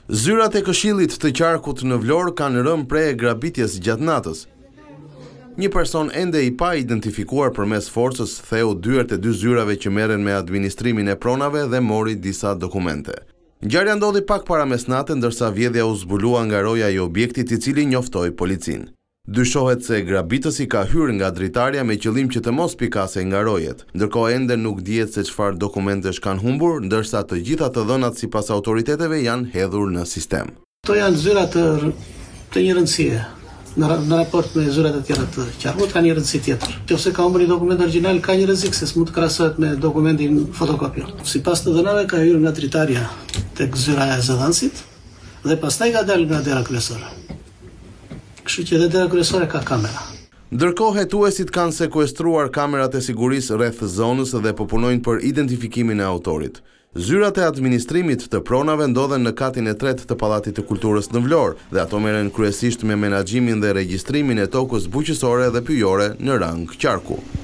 Zyrat e Këshillit të Qarkut në Vlorë kanë rënë prej grabitjes gjatë natës. Një person ende i pa identifikuar përmes forcës theu dyert e dy zyrave që merren me administrimin e pronave dhe mori disa dokumente. Ngjarja ndodhi pak para mesnatë, ndërsa vjedhja u zbulua nga roja e objektit i cili njoftoi policinë. Dyshohet se grabitësi ka hyrë nga dritarja me qëllim që të mos pikase nga rojet, ndërkohë ende nuk dihet se çfarë dokumentesh kanë humbur, ndërsa të gjitha të dhënat sipas autoriteteve janë hedhur në sistem. Këto janë zyra të një rëndësie. Në raport me zyrat e tjera të Qarkut ka një rëndësi tjetër. Nëse ka humbur një dokument origjinal ka një rrezik se s'mund të krahasohet me dokumentin fotokopio. Sipas të dhënave ka hyrë nga dritarja tek zyra e zëdhënësit dhe pastaj ka dalë nga dera kryesore. Kështu që edhe dera kryesore ka kamera. Ndërkohë hetuesit kanë sekuestruar kamerat e sigurisë rreth zonës dhe po punojnë për identifikimin e autorit. Zyrat e administrimit të pronave ndodhen në katin e 3 të Pallatit të Kulturës në Vlorë dhe ato merren kryesisht me menaxhimin dhe regjistrimin e tokës bujqësore dhe pyjore në rang Qarku.